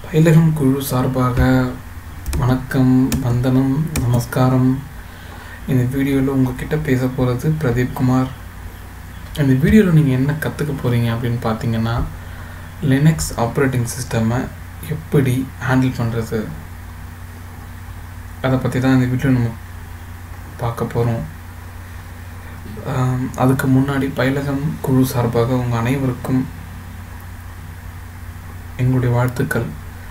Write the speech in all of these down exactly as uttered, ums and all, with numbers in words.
பயிலகம் குழு சார்பாக வணக்கம், வந்தனம், நமஸ்காரம். இந்த வீடியோவில் உங்ககிட்ட பேச போகிறது பிரதீப் குமார். இந்த வீடியோவில் நீங்கள் என்ன கற்றுக்க போகிறீங்க அப்படின்னு பார்த்தீங்கன்னா, லினக்ஸ் ஆப்ரேட்டிங் சிஸ்டமை எப்படி ஹேண்டில் பண்ணுறது, அதை பற்றி தான் இந்த வீடியோ நம்ம பார்க்க போகிறோம். அதுக்கு முன்னாடி பயிலகம் குழு சார்பாக உங்கள் அனைவருக்கும் எங்களுடைய வாழ்த்துக்கள்.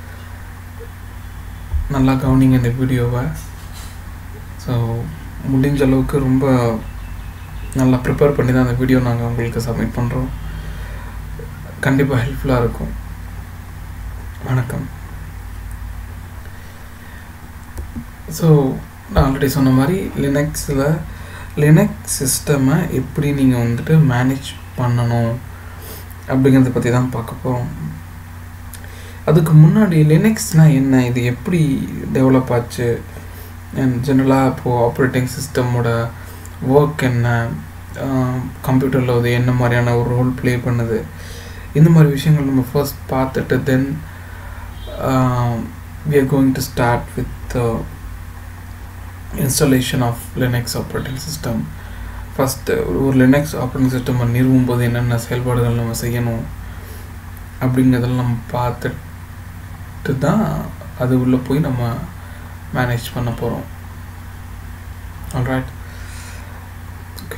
நல்லா கவனிங்க இந்த வீடியோவை. ஸோ முடிஞ்ச அளவுக்கு ரொம்ப நல்லா ப்ரிப்பேர் பண்ணி தான் அந்த வீடியோ நாங்கள் உங்களுக்கு சப்மிட் பண்ணுறோம். கண்டிப்பாக ஹெல்ப்ஃபுல்லாக இருக்கும். வணக்கம். ஸோ நான் ஆல்ரெடி சொன்ன மாதிரி லினக்ஸில் லினக்ஸ் சிஸ்டமை எப்படி நீங்கள் வந்துட்டு மேனேஜ் பண்ணணும் அப்படிங்கிறத பற்றி தான் பார்க்க போகிறோம். அதுக்கு முன்னாடி லினக்ஸ்னால் என்ன, இது எப்படி டெவலப் ஆச்சு, அண்ட் ஜென்ரலாக இப்போது ஆப்ரேட்டிங் சிஸ்டமோட ஒர்க் என்ன, கம்ப்யூட்டரில் அது என்ன மாதிரியான ஒரு ரோல் ப்ளே பண்ணுது, இந்த மாதிரி விஷயங்கள் நம்ம ஃபர்ஸ்ட் பார்த்துட்டு then we are going to start with the installation of Linux operating system. First ஒரு லினக்ஸ் ஆப்ரேட்டிங் சிஸ்டம் நிறுவும் போது என்னென்ன செயல்பாடுகள் நம்ம செய்யணும் அப்படிங்கிறதெல்லாம் நம்ம பார்த்துட்டு தான் அது உள்ளே போய் நம்ம மேனேஜ் பண்ண போகிறோம். Alright, okay.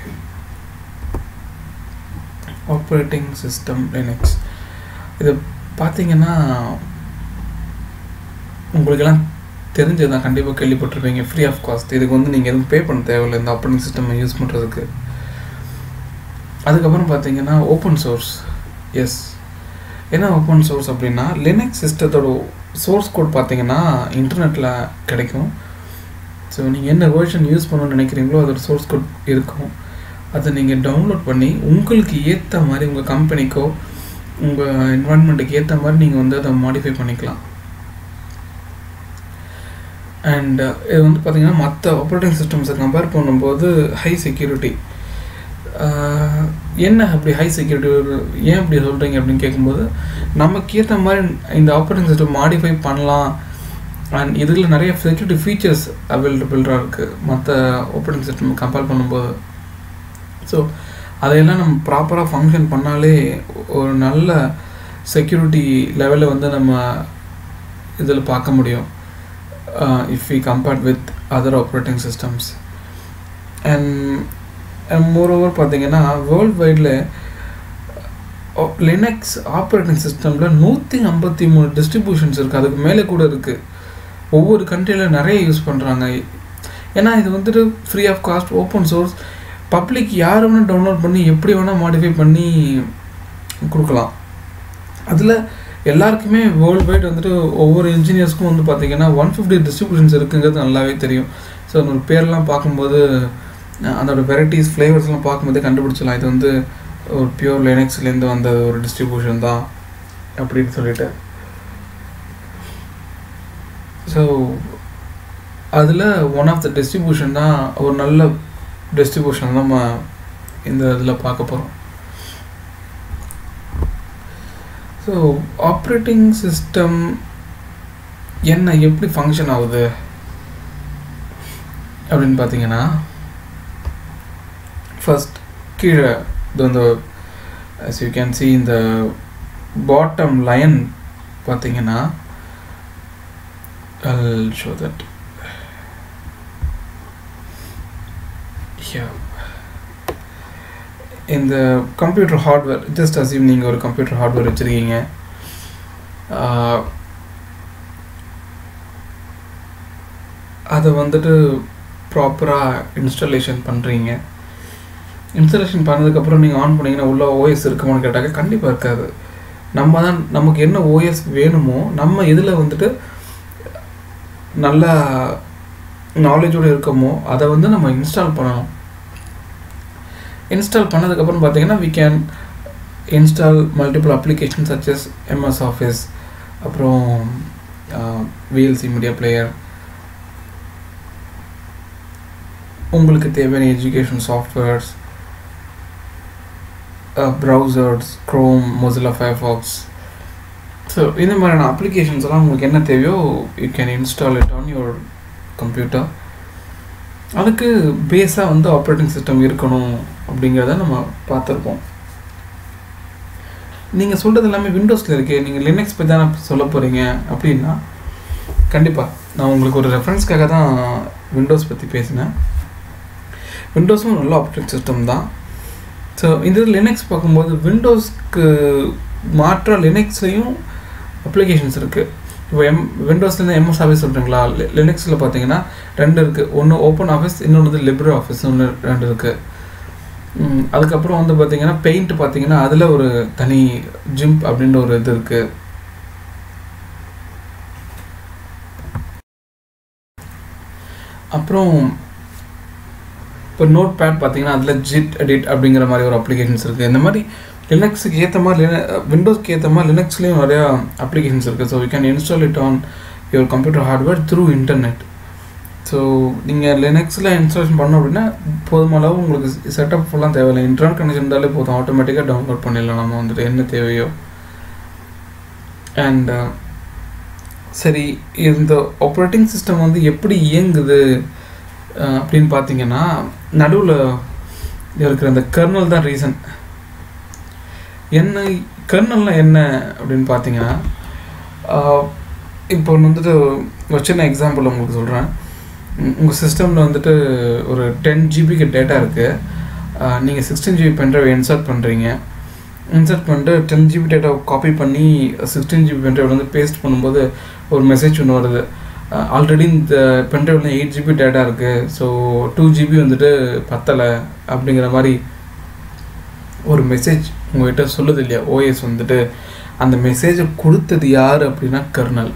Operating system Linux இது பார்த்தீங்கன்னா உங்களுக்கெல்லாம் தெரிஞ்சதான், கண்டிப்பாக கேள்விப்பட்டிருப்பீங்க. Free of cost. இதுக்கு வந்து நீங்கள் எதுவும் பே பண்ண தேவையில்லை இந்த ஆப்ரேட்டிங் சிஸ்டம் யூஸ் பண்ணுறதுக்கு. அதுக்கப்புறம் பார்த்தீங்கன்னா ஓப்பன் சோர்ஸ். எஸ், என்ன ஓப்பன் சோர்ஸ் அப்படின்னா, லினக்ஸ் சிஸ்டத்தோட சோர்ஸ் கோட் பார்த்தீங்கன்னா இன்டர்நெட்டில் கிடைக்கும். ஸோ நீங்கள் என்ன வேர்ஷன் யூஸ் பண்ணணும்னு நினைக்கிறீங்களோ அதோட சோர்ஸ் கோட் இருக்கும். அதை நீங்கள் டவுன்லோட் பண்ணி உங்களுக்கு ஏற்ற மாதிரி உங்கள் கம்பெனிக்கோ உங்கள் என்வாயன்மெண்ட்டுக்கு ஏற்ற மாதிரி நீங்கள் வந்து அதை மாடிஃபை பண்ணிக்கலாம். அண்ட் இது வந்து பார்த்திங்கன்னா மற்ற ஆப்ரேட்டிங் சிஸ்டம்ஸை கம்பேர் பண்ணும்போது ஹை செக்யூரிட்டி. என்ன அப்படி ஹை செக்யூரிட்டி, ஏன் அப்படி சொல்கிறீங்க அப்படின்னு கேட்கும்போது, நமக்கு ஏற்ற மாதிரி இந்த ஆப்ரேட்டிங் சிஸ்டம் மாடிஃபை பண்ணலாம். அண்ட் இதில் நிறைய செக்யூரிட்டி ஃபீச்சர்ஸ் அவைலபிளாக இருக்குது மற்ற ஆப்ரேட்டிங் சிஸ்டம் கம்பேர் பண்ணும்போது. ஸோ அதையெல்லாம் நம்ம ப்ராப்பராக ஃபங்க்ஷன் பண்ணாலே ஒரு நல்ல செக்யூரிட்டி லெவலில் வந்து நம்ம இதில் பார்க்க முடியும், if we compared with other operating systems. And and moreover பார்த்தீங்கன்னா வேர்ல்டு வைடில் லினக்ஸ் ஆப்ரேட்டிங் சிஸ்டமில் நூற்றி ஐம்பத்தி மூணு டிஸ்ட்ரிபியூஷன்ஸ் இருக்குது, அதுக்கு மேலே கூட இருக்குது. ஒவ்வொரு கண்ட்ரியில் நிறைய யூஸ் பண்ணுறாங்க. ஏன்னா இது வந்துட்டு free of cost, open source, public யார் வேணால் டவுன்லோட் பண்ணி எப்படி வேணால் மாடிஃபை பண்ணி கொடுக்கலாம். அதில் எல்லாருக்குமே வேர்ல்டு வைட் வந்துட்டு ஒவ்வொரு இன்ஜினியர்ஸ்க்கும் வந்து பார்த்திங்கன்னா ஒன் ஃபிஃப்டி டிஸ்ட்ரிபியூஷன்ஸ் இருக்குங்கிறது நல்லாவே தெரியும். ஸோ அந்த பேர்லாம் பார்க்கும்போது அதோட வெரைட்டிஸ் ஃப்ளேவர்ஸ்லாம் பார்க்கும்போதே கண்டுபிடிச்சலாம் இது வந்து ஒரு பியூர் லினக்ஸ்லேருந்து வந்த ஒரு டிஸ்ட்ரிபியூஷன் தான் அப்படின்னு சொல்லிட்டு. ஸோ அதில் ஒன் ஆஃப் த டிஸ்ட்ரிபியூஷன் தான் ஒரு நல்ல டிஸ்ட்ரிபியூஷன் தான் நம்ம இந்த இதில் பார்க்க போகிறோம். ஸோ ஆப்ரேட்டிங் சிஸ்டம் என்ன, எப்படி ஃபங்க்ஷன் ஆகுது அப்படின்னு பார்த்தீங்கன்னா, ஃபர்ஸ்ட் கீழே இந்த as you can see இந்த பாட்டம் லைன் பார்த்தீங்கன்னா, I'll show that here. இந்த கம்ப்யூட்டர் ஹார்ட்வேர், ஜஸ்ட் அஸ்யூம் நீங்கள் ஒரு கம்ப்யூட்டர் ஹார்ட்வேர் வச்சுருக்கீங்க. அதை வந்துட்டு ப்ராப்பராக இன்ஸ்டாலேஷன் பண்ணுறீங்க. இன்ஸ்டாலேஷன் பண்ணதுக்கப்புறம் நீங்கள் ஆன் பண்ணிங்கன்னா உள்ள ஓஎஸ் இருக்குமான்னு கேட்டாக்க கண்டிப்பாக இருக்காது. நம்ம தான் நமக்கு என்ன ஓஎஸ் வேணுமோ நம்ம இதில் வந்துட்டு நல்லா நாலேஜோடு இருக்கமோ அதை வந்து நம்ம இன்ஸ்டால் பண்ணணும். இன்ஸ்டால் பண்ணதுக்கப்புறம் பார்த்தீங்கன்னா we can install multiple applications such as M S Office, அப்புறம் V L C media player, உங்களுக்கு தேவையான education softwares, uh, browsers, Chrome, Mozilla Firefox. So இந்த மாதிரியான அப்ளிகேஷன்ஸ் எல்லாம் உங்களுக்கு என்ன தேவையோ you can install it on your computer. அதுக்கு பேஸாக வந்து ஆப்ரேட்டிங் சிஸ்டம் இருக்கணும் அப்படிங்கிறத நம்ம பார்த்துருப்போம். நீங்கள் சொல்கிறது எல்லாமே விண்டோஸில் இருக்கே, நீங்கள் லினக்ஸ் பற்றி தானே சொல்ல போகிறீங்க அப்படின்னா கண்டிப்பாக நான் உங்களுக்கு ஒரு ரெஃபரன்ஸ்க்காக தான் விண்டோஸ் பற்றி பேசினேன். விண்டோஸும் நல்ல ஆப்ரேட்டிங் சிஸ்டம் தான். ஸோ இந்த லினக்ஸ் பார்க்கும்போது விண்டோஸ்க்கு மாற்ற லினக்ஸ்லேயும் அப்ளிகேஷன்ஸ் இருக்குது. இப்போ எம் விண்டோஸ்லேருந்து எம்எஸ் ஆஃபீஸ் சொல்கிறீங்களா, லினக்ஸில் பார்த்தீங்கன்னா ரெண்டு இருக்குது. ஒன்று ஓப்பன் ஆஃபீஸ், இன்னொன்று வந்து லிப்ரே ஆஃபீஸ், ஒன்று ரெண்டு இருக்குது. அதுக்கப்புறம் வந்து பார்த்தீங்கன்னா பெயிண்ட் பார்த்தீங்கன்னா அதில் ஒரு தனி ஜிம்ப் அப்படின்ற ஒரு இது இருக்குது. அப்புறம் இப்போ நோட் பேட் பார்த்தீங்கன்னா அதில் ஜிட் எடிட் அப்படிங்கிற மாதிரி ஒரு அப்ளிகேஷன்ஸ் இருக்குது. இந்த மாதிரி லினக்ஸுக்கு ஏற்ற மாதிரி லின விண்டோஸ்க்கு ஏற்ற மாதிரி லினக்ஸ்லேயும் நிறையா அப்ளிகேஷன்ஸ் இருக்குது. So you can install it on your computer hardware through internet. So நீங்கள் லினக்ஸில் இன்ஸ்டாலேஷன் பண்ணோம் அப்படின்னா போதுமானளவு உங்களுக்கு செட்டப் ஃபுல்லாக தேவையில்லை. இன்டர்நெட் கனெக்ஷன் இருந்தாலே போதும், ஆட்டோமேட்டிக்காக டவுன்லோட் பண்ணிடலாம் நம்ம வந்துட்டு என்ன தேவையோ. அண்ட் சரி, இந்த ஆப்ரேட்டிங் சிஸ்டம் வந்து எப்படி இயங்குது அப்படின்னு பார்த்தீங்கன்னா நடுவில் இருக்கிற அந்த கர்னல் தான் ரீசன். என்ன கர்னல்னால் என்ன அப்படின்னு பார்த்தீங்கன்னா இப்போ வந்துட்டு ஒரு சின்ன எக்ஸாம்பிள் உங்களுக்கு சொல்கிறேன். உங்கள் சிஸ்டமில் வந்துட்டு ஒரு டென் ஜிபிக்கு டேட்டா இருக்குது. நீங்கள் சிக்ஸ்டீன் ஜிபி பென்ட்ரைவ் இன்சர்ட் பண்ணுறீங்க. இன்சர்ட் பண்ணிட்டு டென் ஜிபி டேட்டாவை காப்பி பண்ணி சிக்ஸ்டீன் ஜிபி பென்ட்ரைவ் வந்து பேஸ்ட் பண்ணும்போது ஒரு மெசேஜ் ஒன்று வருது. ஆல்ரெடி இந்த பென்ட்ரைவில் எயிட் ஜிபி டேட்டா இருக்குது, ஸோ டூ ஜிபி வந்துட்டு பத்தலை அப்படிங்கிற மாதிரி ஒரு மெசேஜ் உங்கள்கிட்ட சொல்லுது இல்லையா ஓஎஸ் வந்துட்டு. அந்த மெசேஜை கொடுத்தது யார் அப்படின்னா kernel.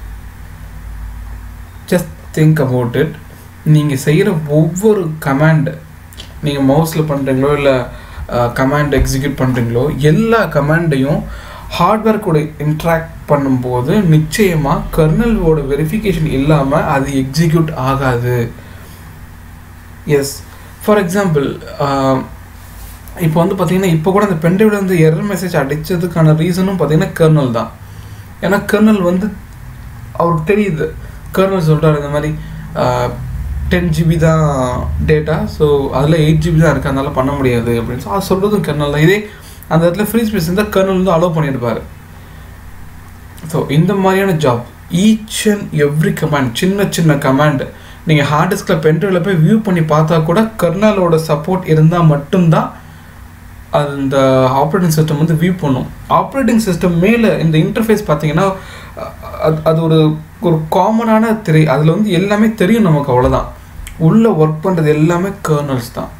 Just think about it. நீங்கள் செய்கிற ஒவ்வொரு கமாண்டு, நீங்கள் மவுஸில் பண்ணுறீங்களோ இல்லை கமாண்ட் எக்ஸிக்யூட் பண்ணுறீங்களோ, எல்லா கமாண்டையும் ஹார்ட்வேர் கூட இன்ட்ராக்ட் பண்ணும்போது நிச்சயமாக கர்னலோட வெரிஃபிகேஷன் இல்லாமல் அது எக்ஸிக்யூட் ஆகாது. எஸ், ஃபார் எக்ஸாம்பிள் இப்போ வந்து பார்த்தீங்கன்னா இப்போ கூட அந்த பென்ட்ரைவில் வந்து எரர் மெசேஜ் அடித்ததுக்கான ரீசனும் பார்த்தீங்கன்னா கர்னல் தான். ஏன்னா கர்னல் வந்து அவருக்கு தெரியுது, கர்னல் சொல்கிறார் இந்த மாதிரி டென் ஜிபி தான் டேட்டா, ஸோ அதில் எயிட் ஜிபி தான் இருக்குது, அதனால் பண்ண முடியாது அப்படின்னு சொல்லி அது சொல்கிறதும் கர்னல் தான். இதே அந்த இடத்துல ஃப்ரீ ஸ்பேஸ் இருந்தால் கர்னல் வந்து அலோவ் பண்ணியிருப்பார். ஸோ இந்த மாதிரியான job each and every command, சின்ன சின்ன கமாண்ட் நீங்கள் ஹார்ட் டிஸ்கில் பென்ட்ரைவில் போய் வியூ பண்ணி பார்த்தா கூட கர்னலோட சப்போர்ட் இருந்தால் மட்டும்தான் அது இந்த ஆப்ரேட்டிங் சிஸ்டம் வந்து வியூ பண்ணும். ஆப்ரேட்டிங் சிஸ்டம் மேலே இந்த இன்டர்ஃபேஸ் பார்த்தீங்கன்னா அது அது ஒரு ஒரு காமனான திரை, அதில் வந்து எல்லாமே தெரியும் நமக்கு, அவ்வளோதான். உள்ளே ஒர்க் பண்ணுறது எல்லாமே கர்னல்ஸ் தான்.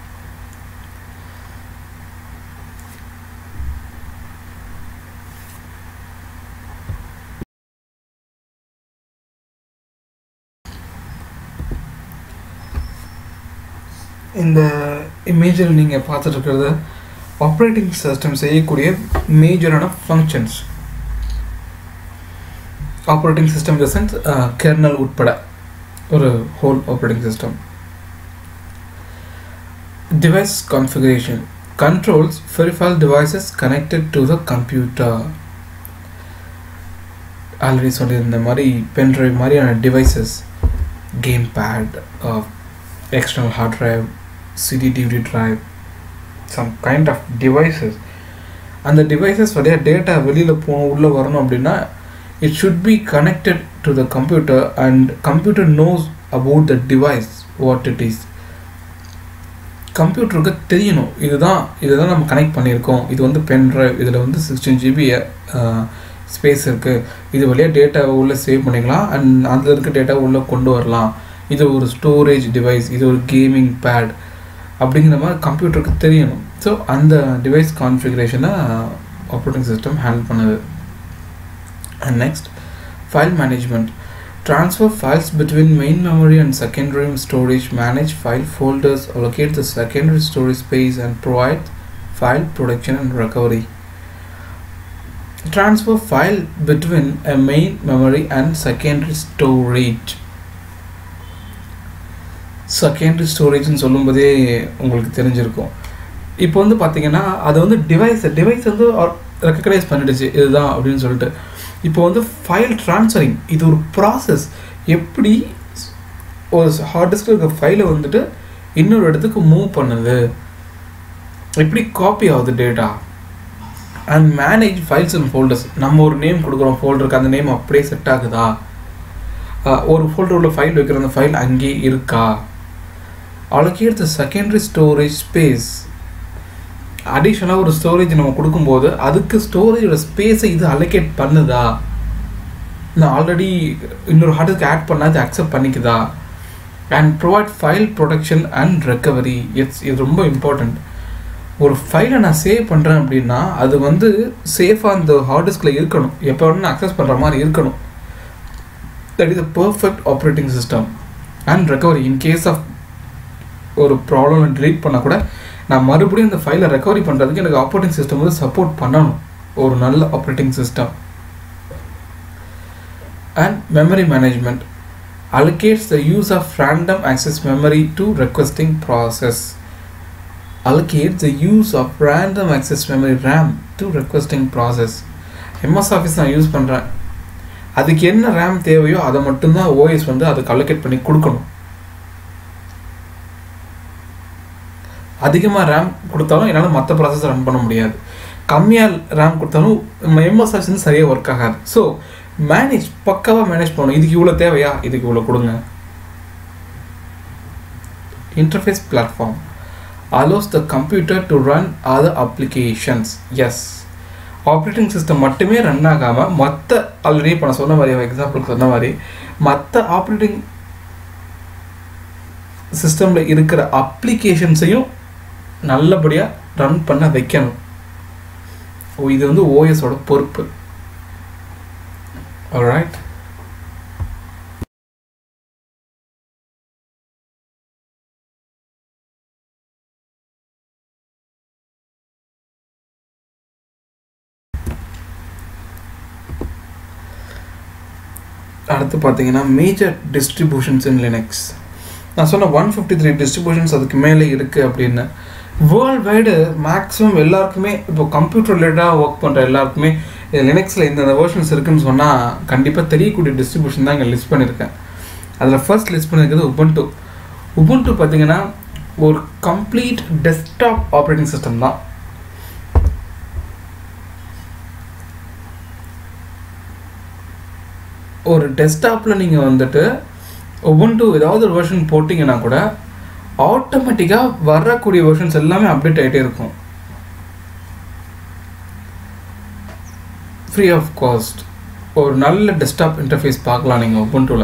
இந்த இமேஜில் நீங்கள் பார்த்துட்டு இருக்கிறது ஆப்ரேட்டிங் சிஸ்டம் செய்யக்கூடிய மேஜரான functions. Operating system in the sense kernel உட்பட ஒரு whole operating system. Device configuration controls peripheral devices connected to the computer. Already சொல்லியிருந்த மாதிரி பென்ட்ரைவ் மாதிரியான devices, game pad, external hard drive, C D D V D drive, some kind of devices. And the devices வழியா data வெளியில் போ உள்ளே வரணும் அப்படின்னா it should be connected to the computer and computer knows about the device what it is. கம்ப்யூட்டருக்கு தெரியணும் இதுதான் இதுதான் நம்ம கனெக்ட் பண்ணியிருக்கோம், இது வந்து பென் ட்ரைவ், இதில் வந்து சிக்ஸ்டீன் ஜிபி ஸ்பேஸ் இருக்குது, இது வழியாக டேட்டாவை உள்ளே சேவ் பண்ணிக்கலாம் அண்ட் அதில் இருக்க டேட்டாவை உள்ளே கொண்டு வரலாம், இது ஒரு ஸ்டோரேஜ் டிவைஸ், இது ஒரு கேமிங் பேட் அப்படிங்கிற மாதிரி கம்ப்யூட்டருக்கு தெரியணும். ஸோ அந்த டிவைஸ் கான்ஃபிகரேஷனை ஆப்ரேட்டிங் சிஸ்டம் ஹேண்டில் பண்ணுது. And next file management. Transfer files between main memory and secondary storage, manage file folders, allocate the secondary storage space and provide file protection and recovery. Transfer file between a main memory and secondary storage. Secondary storage ன்னு சொல்லும்போதே உங்களுக்கு தெரிஞ்சிருக்கும். இப்போ வந்து பார்த்தீங்கன்னா அது வந்து device device வந்து ரெக்கக்னைஸ் பண்ணிடுச்சு இதுதான் அப்படின்னு சொல்லிட்டு. இப்போ வந்து ஃபைல் ட்ரான்ஸ்ஃபரிங் இது ஒரு ப்ராசஸ். எப்படி ஒரு ஹார்ட் டிஸ்கில் இருக்க ஃபைலை வந்துட்டு இன்னொரு இடத்துக்கு மூவ் பண்ணுது, எப்படி காப்பி ஆகுது data, and manage files and folders. நம்ம ஒரு நேம் கொடுக்குறோம் ஃபோல்டருக்கு, அந்த நேம் அப்படியே செட் ஆகுதா, ஒரு ஃபோல்டர் உள்ள ஃபைல் வைக்கிற அந்த ஃபைல் அங்கே இருக்கா, allocate the secondary storage space. அடிஷ்னலாக ஒரு ஸ்டோரேஜ் நம்ம கொடுக்கும்போது அதுக்கு ஸ்டோரேஜோட ஸ்பேஸை இது அலோகேட் பண்ணுதா, நான் ஆல்ரெடி இன்னொரு ஹார்டுக்கு ஆட் பண்ணால் அது அக்செப்ட் பண்ணிக்குதா, and provide file protection and recovery. It's இது ரொம்ப இம்பார்ட்டண்ட். ஒரு ஃபைலை நான் சேவ் பண்ணுறேன் அப்படின்னா அது வந்து சேஃபாக அந்த ஹார்ட் டிஸ்கில் இருக்கணும், எப்போ வேணும் நான் அக்சஸ் பண்ணுற மாதிரி இருக்கணும். That is a perfect operating system. And recovery in case of ஒரு ப்ராப்ளம் டிலீட் பண்ணால் கூட நான் மறுபடியும் இந்த ஃபைலை ரெக்கவரி பண்ணுறதுக்கு எனக்கு ஆப்ரேட்டிங் சிஸ்டம் வந்து சப்போர்ட் பண்ணணும், ஒரு நல்ல operating system. And memory management allocates the use of random access memory to requesting process. Allocate the use of random access memory RAM to requesting process. M S Office நான் use பண்ணுறேன், அதுக்கு என்ன RAM தேவையோ அதை மட்டும்தான் O S வந்து அதுக்கு allocate பண்ணி கொடுக்கணும். அதிகமாக ரேம் கொடுத்தாலும் என்னால் மற்ற ப்ராசஸ் ரன் பண்ண முடியாது, கம்மியாக ரேம் கொடுத்தாலும் எம்எஸ் ஆஃபீஸ் வந்து சரியாக ஒர்க் ஆகாது. ஸோ மேனேஜ் பக்காவாக மேனேஜ் பண்ணணும். இதுக்கு இவ்வளோ தேவையா, இதுக்கு இவ்வளோ கொடுங்க. Interface platform allows the computer to run other applications. Yes, operating system மட்டுமே ரன் ஆகாமல் மற்ற ஆல்ரெடி இப்போ நான் சொன்ன மாதிரி எக்ஸாம்பிளுக்கு சொன்ன மாதிரி மற்ற ஆப்ரேட்டிங் சிஸ்டமில் இருக்கிற அப்ளிகேஷன்ஸையும் நல்லபடியாக ரன் பண்ண வைக்கணும். ஓ, இது வந்து ஓஎஸோட பொறுப்பு. ஆல்ரைட், அடுத்து பார்த்தீங்கன்னா மேஜர் டிஸ்ட்ரிபியூஷன்ஸ் இன் லினக்ஸ். நான் சொன்ன ஒன் ஃபிஃப்டி த்ரீ டிஸ்ட்ரிபியூஷன்ஸ் அதுக்கு மேலே இருக்குது அப்படின்னு. வேர்ல்டு வைடு மேக்ஸிமம் எல்லாருக்குமே இப்போ கம்ப்யூட்டர் ரிலேட்டடாக ஒர்க் பண்ணுற எல்லாருக்குமே லினக்ஸில் இந்தந்த வெர்ஷன்ஸ் இருக்குதுன்னு சொன்னால் கண்டிப்பாக தெரியக்கூடிய டிஸ்ட்ரிபியூஷன் தான் இங்கே லிஸ்ட் பண்ணியிருக்கேன். அதில் ஃபர்ஸ்ட் லிஸ்ட் பண்ணியிருக்கிறது உபுண்டு. உபுண்டு பார்த்தீங்கன்னா ஒரு கம்ப்ளீட் டெஸ்க்டாப் ஆப்ரேட்டிங் சிஸ்டம் தான். ஒரு டெஸ்க்டாப்பில் நீங்கள் வந்துட்டு உபுண்டு ஏதாவது ஒரு வெர்ஷன் போட்டிங்கன்னா கூட ஆட்டோமேட்டிக்காக வரக்கூடிய வெர்ஷன்ஸ் எல்லாமே அப்டேட் ஆகிட்டே இருக்கும், ஃப்ரீ ஆஃப் காஸ்ட். ஒரு நல்ல டெஸ்க்டாப் இன்டர்ஃபேஸ் பார்க்கலாம் நீங்கள் உபுண்டுவில்.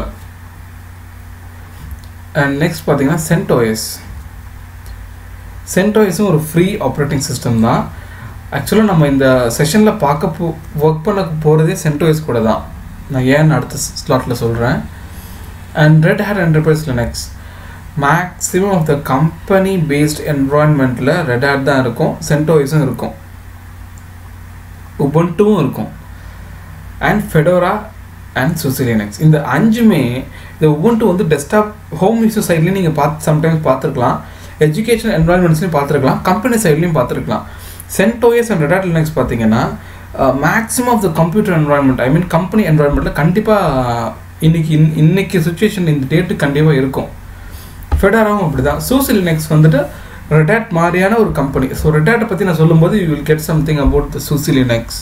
அண்ட் நெக்ஸ்ட் பார்த்தீங்கன்னா சென்டோஎஸ். சென்டோஎஸும் ஒரு ஃப்ரீ ஆப்ரேட்டிங் சிஸ்டம் தான். ஆக்சுவலாக நம்ம இந்த செஷனில் பார்க்க போ ஒர்க் பண்ண போகிறதே சென்டோஎஸ் கூட தான். நான் ஏன் அடுத்த ஸ்லாட்டில் சொல்கிறேன். And Red Hat Enterprise Linux. Maximum of the company based என்வரான்மெண்ட்டில் ரெட் ஹேட் தான் இருக்கும், சென்டோஎஸும் இருக்கும், உபுண்டுவும் இருக்கும், and Fedora and SUSE Linux. இந்த அஞ்சுமே இந்த உபுண்டு வந்து டெஸ்க்டாப் ஹோம் யூசர் சைட்லேயும் நீங்கள் பார்த்து சம்டைம்ஸ் பார்த்துருக்கலாம், எஜுகேஷன் என்வரான்மெண்ட்ஸ்லையும் பார்த்துருக்கலாம், கம்பெனி சைட்லையும் பார்த்துருக்கலாம். CentOS and Red Hat Linux பார்த்தீங்கன்னா maximum of the computer environment, I mean company என்வரான்மெண்ட்டில் கண்டிப்பாக இன்னைக்கு இன் இன்னைக்கு சுச்சுவேஷன் இந்த டேட்டு கண்டிப்பாக இருக்கும். ஃபெடோராவும் அப்படி தான். சூசி லினக்ஸ் வந்துட்டு ரெட் ஹேட் மாதிரியான ஒரு கம்பெனி. ஸோ ரெட் ஹேட்டை பற்றி நான் சொல்லும்போது you will get something about the SUSE Linux.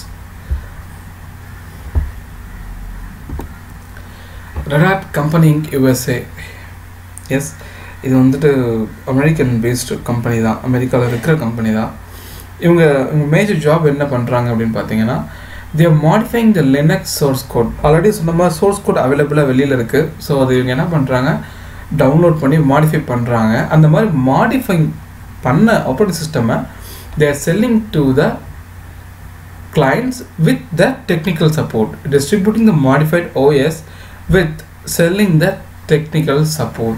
Red Hat company Inc USA. Yes, இது வந்துட்டு அமெரிக்கன் பேஸ்டு கம்பெனி தான், அமெரிக்காவில் இருக்கிற கம்பெனி தான். இவங்க இவங்க மேஜர் ஜாப் என்ன பண்ணுறாங்க அப்படின்னு பார்த்தீங்கன்னா they are modifying the Linux source code. Already சொன்ன மாதிரி சோர்ஸ் கோட் அவைலபிளாக வெளியில் இருக்குது. ஸோ அது இவங்க என்ன பண்ணுறாங்க, டவுன்லோட் பண்ணி மாடிஃபை பண்ணுறாங்க. அந்த மாதிரி மாடிஃபை பண்ண ஆப்ரேட்டிங் சிஸ்டமை they are selling to the clients with the technical support, distributing the modified O S with selling the technical support.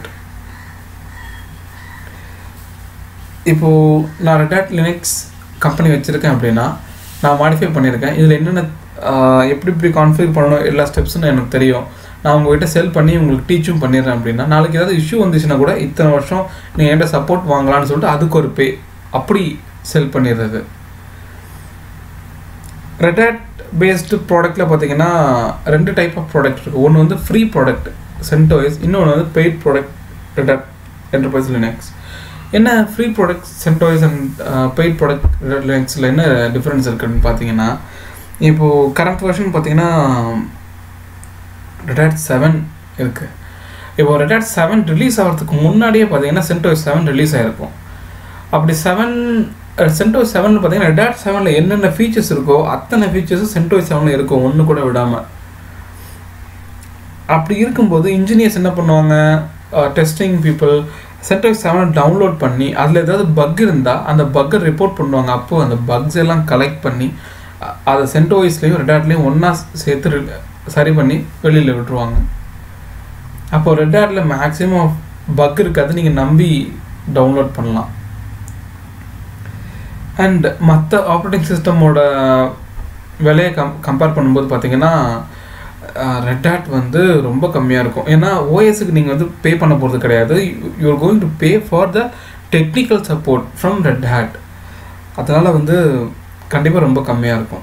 இப்போது நான் ரெட் ஹேட் லினக்ஸ் கம்பெனி வச்சுருக்கேன் அப்படின்னா நான் மாடிஃபை பண்ணியிருக்கேன். இதில் என்னென்ன எப்படி இப்படி கான்ஃபிகர் பண்ணணும் எல்லா ஸ்டெப்ஸுன்னு எனக்கு தெரியும். நான் உங்கள்கிட்ட செல் பண்ணி உங்களுக்கு டீச்சும் பண்ணிடுறேன் அப்படின்னா நாளைக்கு ஏதாவது இஷ்யூ வந்துச்சுன்னா கூட இத்தனை வருஷம் நீங்கள் என்கிட்ட சப்போர்ட் வாங்கலான்னு சொல்லிட்டு அதுக்கு ஒரு பே அப்படி செல் பண்ணிடுறது. ரெட் ஹேட் பேஸ்டு ப்ராடக்ட்டில் பார்த்தீங்கன்னா ரெண்டு டைப் ஆஃப் ப்ராடக்ட் இருக்குது. ஒன்று வந்து ஃப்ரீ ப்ராடக்ட் சென்டோஸ், இன்னொன்று வந்து paid product Red Hat Enterprise Linux. என்ன free product CentOS and paid product Red லினக்ஸில் என்ன டிஃப்ரென்ஸ் இருக்குதுன்னு பார்த்தீங்கன்னா, இப்போது கரண்ட் வெர்ஷன் பார்த்தீங்கன்னா ரெட் ஹேட் செவன் இருக்குது. இப்போது ரெட் ஹேட் செவன் ரிலீஸ் ஆகிறதுக்கு முன்னாடியே பார்த்தீங்கன்னா சென்டோஸ் செவன் ரிலீஸ் ஆகிருக்கும். அப்படி செவன் சென்டோஸ் செவன் பார்த்தீங்கன்னா ரெட் ஹேட் செவனில் என்னென்ன ஃபீச்சர்ஸ் இருக்கோ அத்தனை ஃபீச்சர்ஸும் சென்டோஸ் செவனில் இருக்கும், ஒன்று கூட விடாமல். அப்படி இருக்கும்போது இன்ஜினியர்ஸ் என்ன பண்ணுவாங்க, டெஸ்டிங் பீப்புள் சென்டோஸ் செவனை டவுன்லோட் பண்ணி அதில் ஏதாவது பக் இருந்தால் அந்த பக்கை ரிப்போர்ட் பண்ணுவாங்க. அப்போது அந்த பக்ஸ் எல்லாம் கலெக்ட் பண்ணி அதை சென்டோஸ்லேயும் ரெட் ஹேட்லேயும் ஒன்றா சேர்த்து சரி பண்ணி வெளியில் விட்டுருவாங்க. அப்போது ரெட் ஹேட்டில் மேக்ஸிமம் பக் இருக்காது, நீங்கள் நம்பி டவுன்லோட் பண்ணலாம். அண்ட் மற்ற ஆப்ரேட்டிங் சிஸ்டமோட விலையை கம் கம்பேர் பண்ணும்போது பார்த்தீங்கன்னா ரெட் ஹேட் வந்து ரொம்ப கம்மியாக இருக்கும். ஏன்னா ஓஎஸ்க்கு நீங்கள் வந்து பே பண்ண போகிறது கிடையாது, you are going to pay for the technical support from Red Hat. அதனால் வந்து கண்டிப்பாக ரொம்ப கம்மியாக இருக்கும்.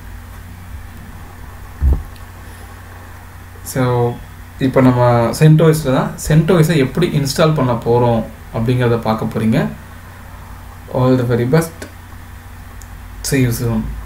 ஸோ இப்போ நம்ம சென்டோஸில் தான் சென்டோஸை எப்படி இன்ஸ்டால் பண்ண போகிறோம் அப்படிங்கிறத பார்க்க போகிறீங்க. All the very best. See you soon.